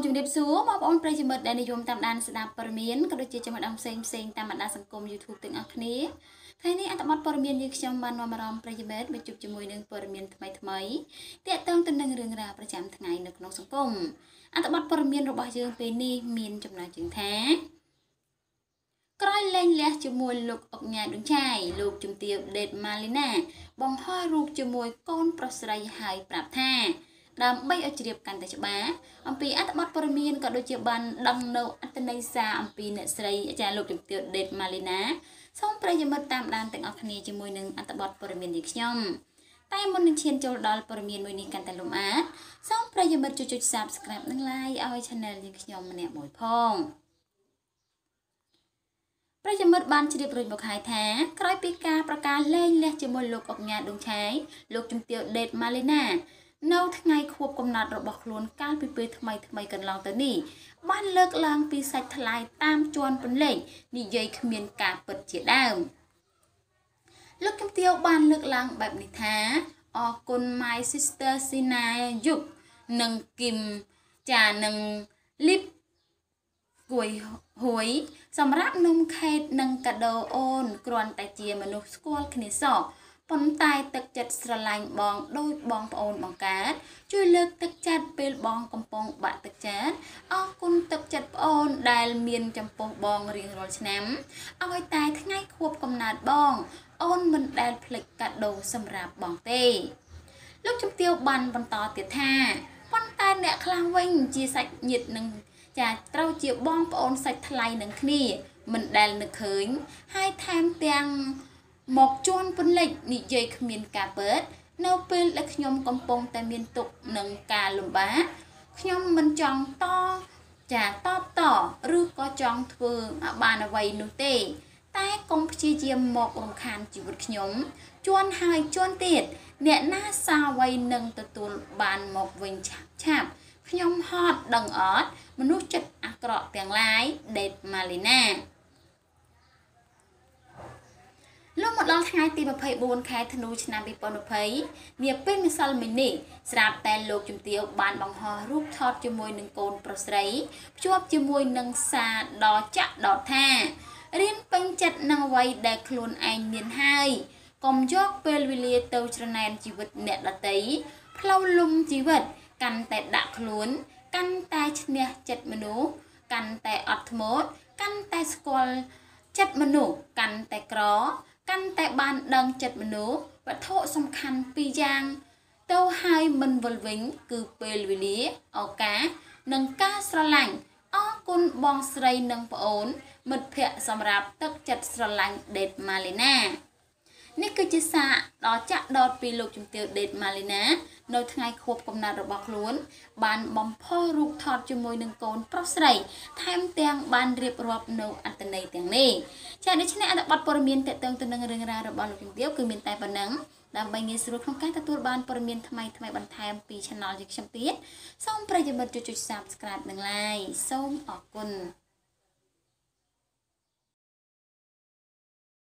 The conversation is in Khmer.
ជំរាបសួរបងប្អូនប្រិយមិត្តដែលនិយមតាមដានស្ដាប់ព័ត៌មានក៏ដូចជាចំណេះដឹងផ្សេងតាមបណ្ដាសង្គម YouTube ទាំងអស់គ្នាថ្ងៃនេះអត្ថបទព័ត៌មានយើងខ្ញុំបាននាំអារម្មណ៍ប្រិយមិត្តមកជួបជាមួយនឹងព័ត៌មានថ្មីទាក់ទងទៅនឹងរឿងរ៉ាវប្រចាំថ្ងៃនៅក្នុងសង្គមអត្ថបទព័ត៌មានរបស់យើងពេលនេះមានចំណងជើងថាក្រោយលែងលះជាមួយលោកអុកញ៉ាឌុនឆាយលោកជំទាវដេតម៉ាលីណាបង្ហោះរូបជាមួយកូនប្រុសស្រីហើយប្រាប់ថាដើម្បីឲ្យជ្រាបកាន់តែច្បាស់អំពីអត្ថបទព័ត៌មានក៏ដូចជាបានដឹងនៅអត្ថន័យសារអំពីអ្នកស្រីអាចារ្យលោកជំទាវដេតម៉ាលីណាសូមប្រិយមិត្តតាមដានទាំងអស់គ្នាជាមួយនឹងអត្ថបទព័ត៌មាននេះខ្ញុំតែមុននឹងឈានចូលដល់ព័ត៌មានមួយនេះកាន់តែលំអិតសូមប្រិយមិត្តជួយចុច Subscribe និង Like ឲ្យ Channel យើងខ្ញុំម្នាក់មួយផងប្រិយមិត្តបានជ្រាបរួចមកហើយថាក្រោយពីការប្រកាសលែងលះជាមួយលោកអុកញ៉ាឌុនឆាយលោកជំទាវដេតម៉ាលីណានៅថ្ងៃខួបកំណត់របស់ខ្លួនកាលពីពេលថ្មីកន្លងទៅនេះបានលើកឡើងពីសាច់ថ្លៃតាមជាន់ពន្លេចនិយាយគ្មានការពិតជាដើមលោកជំទាវបានលើកឡើងបែបនេះថាអរគុណ My Sister Sina Yuk និងគឹមចានិងលីបគួយហួយសម្រាប់នំខេតនិងកាដូអូនគ្រាន់តែជាមនុស្សស្គាល់គ្នាសោះប៉ុន្តែទឹកចិត្តស្រឡាញ់បងដោយបងប្អូនបង្កើតជួយលើកទឹកចិត្តពេលបងកំពុងបាក់ទឹកចិត្តអរគុណទឹកចិត្តប្អូនដែលមានចំពោះបងរៀងរាល់ឆ្នាំឲ្យតែថ្ងៃខួបកំណើតបងអូនមិនដែលភ្លេចកាដូសម្រាប់បងទេលោកជំទាវបានបន្តទៀតថាប៉ុន្តែអ្នកខ្លះវិញជាសាច់ញាតិនឹងចាត្រូវជាបងប្អូនសាច់ថ្លៃនឹងគ្នាមិនដែលនឹកឃើញហើយថែមទាំងមកជន់ពន្លិចនិយាយគ្មានការពិតនៅពេលដែលខ្ញុំកំពុងតែមានទុក្ខនឹងការលំបាកខ្ញុំមិនចង់តឬក៏ចង់ធ្វើបានអ្វីនោះទេតែកុំព្យាយាមមករំខានជីវិតខ្ញុំជន់ហើយជន់ទៀតអ្នកណាសាអ្វីនឹងទទួលបានមកវិញឆាប់ខ្ញុំហត់ដឹងអត់មនុស្សចិត្តអាក្រក់ទាំងឡាយដេតម៉ាលីណាលោកមកដល់ថ្ងៃទី24ខែធ្នូឆ្នាំ2020នាពេលម្សិលមិញនេះស្រាប់តែលោកជំទាវបានបង្ហោះរូបថតជាមួយនឹងកូនប្រុសស្រីភ្ជាប់ជាមួយនឹងសារដ៏ចាក់ដោតថារៀនពេញចិត្តនឹងអ្វីដែលខ្លួនឯងមានហើយកុំយកពេលវេលាទៅច្រណែនជីវិតអ្នកដទៃផ្លូវលំជីវិតកាន់តែដាក់ខ្លួនកាន់តែឈ្នះចិត្តមនុស្សកាន់តែអត់ធ្មត់កាន់តែស្គាល់ចិត្តមនុស្សកាន់តែក្រកាន់តែបានដឹងចិត្តមនុស្សវត្ថុសំខាន់ពីរយ៉ាងទៅហើយមិនវិលវិញគឺពេលវេលាឱកាសនិងការស្រឡាញ់អរគុណបងស្រីនិងប្អូនមិត្តភ័ក្តិសម្រាប់ទឹកចិត្តស្រឡាញ់ដេតម៉ាលីណានេះគឺជាសារដ៏ចាក់ដោតពីលោកជំទាវដេតម៉ាលីណានៅថ្ងៃខួបកំណើតរបស់ខ្លួនបានបំផុសរូបថតជាមួយនឹងកូនប្រុសស្រីថែមទាំងបានរៀបរាប់នៅអត្ថន័យទាំងនេះចា៎ដូច្នេះអត្ថបទព័ត៌មានទាក់ទងទៅនឹងរឿងរ៉ាវរបស់លោកជំទាវគឺមានតែប៉ុណ្ណឹងដើម្បីងាយស្រួលក្នុងការទទួលបានព័ត៌មានថ្មីបន្ថែមពី Channel យើងខ្ញុំទៀតសូមប្រិយមិត្តជួយ Subscribe និង Like សូមអរគុណ